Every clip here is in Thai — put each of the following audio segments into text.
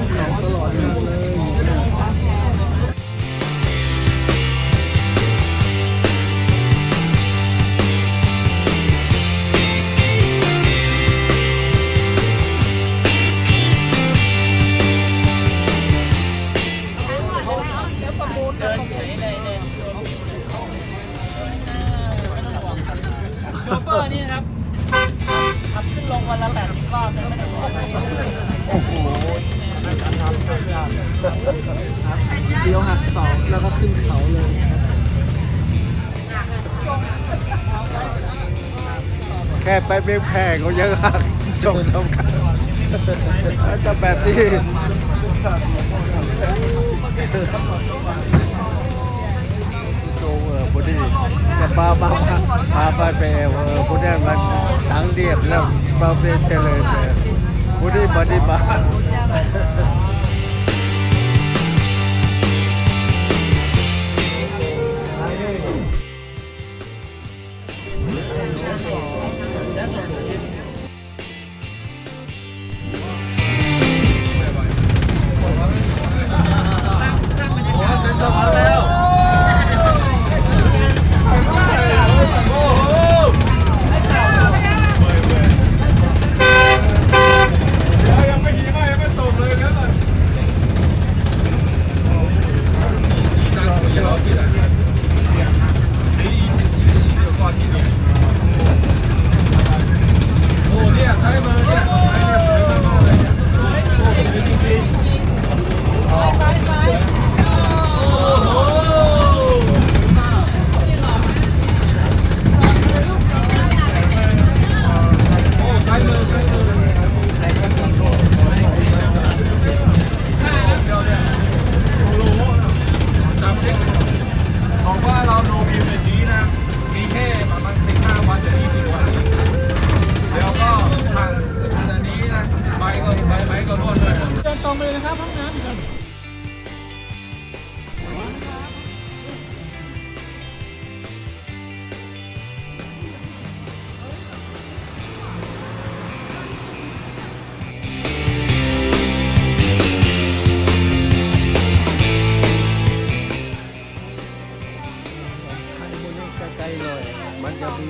เขาตลอดเลยโชเฟอร์นี่นะครับขับขึ้นลงวันละ80 รอบนะไม่ต้องห่วงโอ้โหเดี๋ยวหักเสาแล้วก็ขึ้นเขาเลยแค่ไปเบียงแพงเขายังหักส่งสำคัญแต่แบบนี้โจพอดีจะพาไปพอดีมันตั้งเรียบแล้วมาเป็นเฉลยพอดีมาดีมาตรงไปเลยนะครับห้องน้ำกันใกล้ๆเลยมันจะมี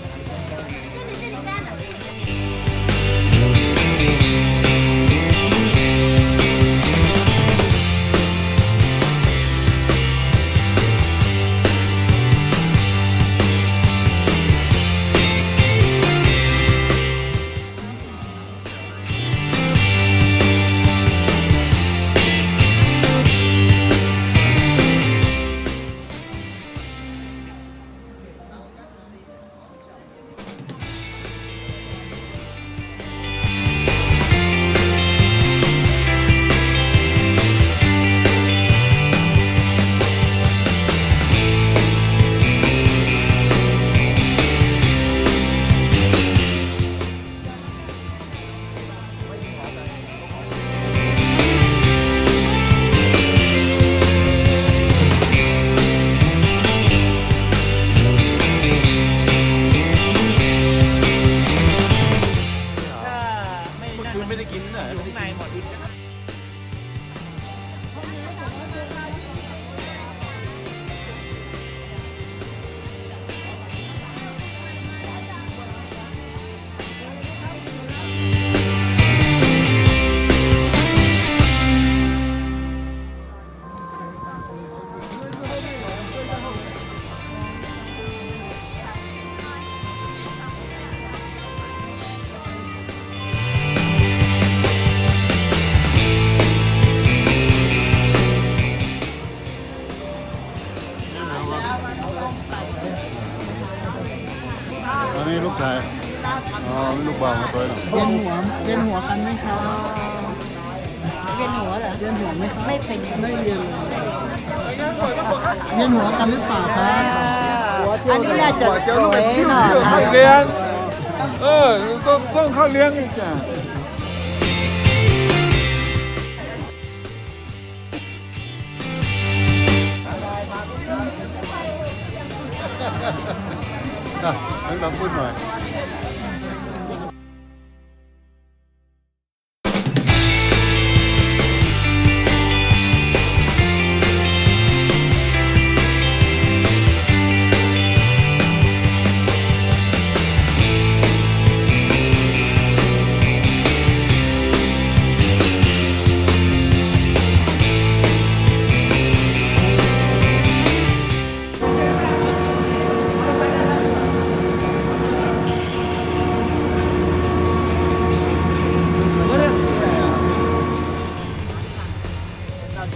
ไม่ได้กินเหรออยู่ข้างในหมดอันนี้ลูกชายอ๋อลูกบ่าวมาตัวหนึ่งเวียนหัวกันไหมครับเวียนหัวเหรอเวียนหัวไหมครับไม่เป็นไม่เวียนหัวกันหรือเปล่าครับอันนี้น่าจะสวยหน่อยเข้าเลี้ยงต้องเข้าเลี้ยงอีกจ้ะให้เราพูดหน่อยอน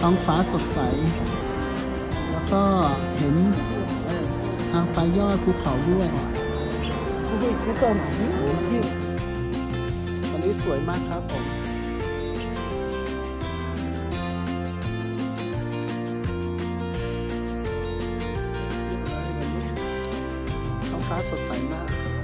ท้องฟ้าสดใส แล้วก็เห็นทางปลายยอดภูเขาด้วยตอนนี้สวยมากครับผมท้องฟ้าสดใสมาก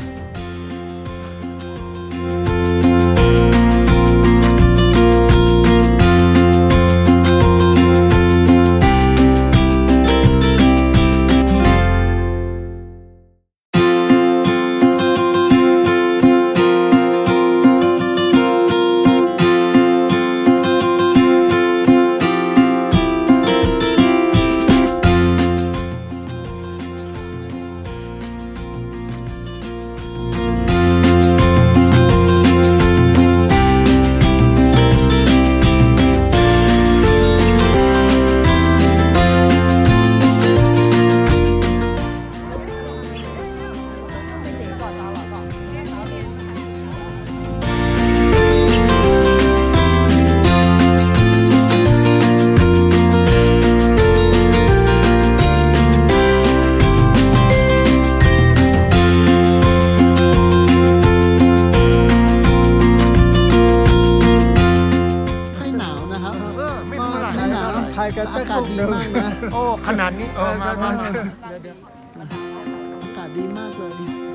ไทยกันอากาศดีมากนะโอ้ขนาดนี้มาอากาศดีมากเลย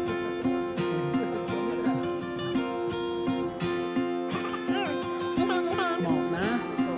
บอกนะ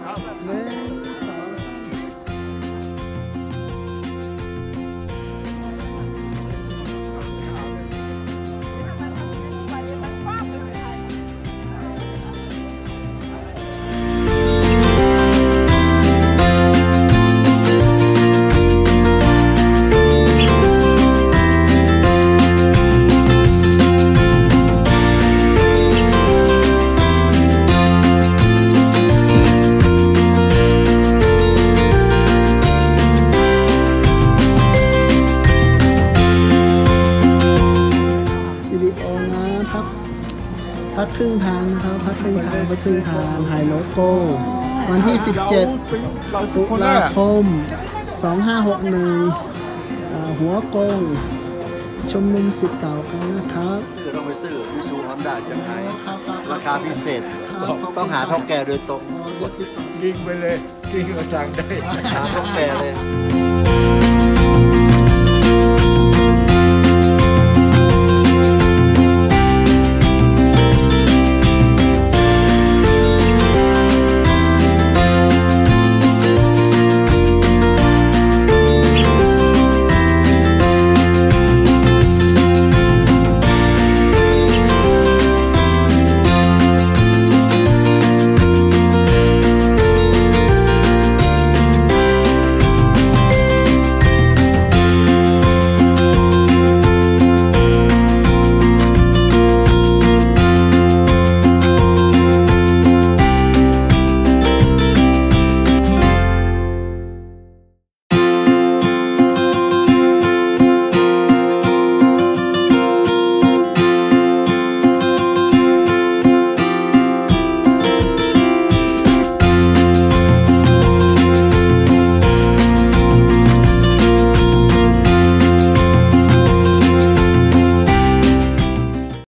พักครึ่งทางนะครับพักครึ่งทางไปครึ่งทางไฮโลโก้วันที่ 17 ตุลาคม 2561 หัวกงชมนุมสิทธิ์เก่ากันนะครับต้องไปซื้อวิสูฮอนด้าจากไทยราคาพิเศษต้องหาเท่าแก่โดยตรงกิ้งไปเลยกิ้งก็สั่งได้หาเท่าแก่เลย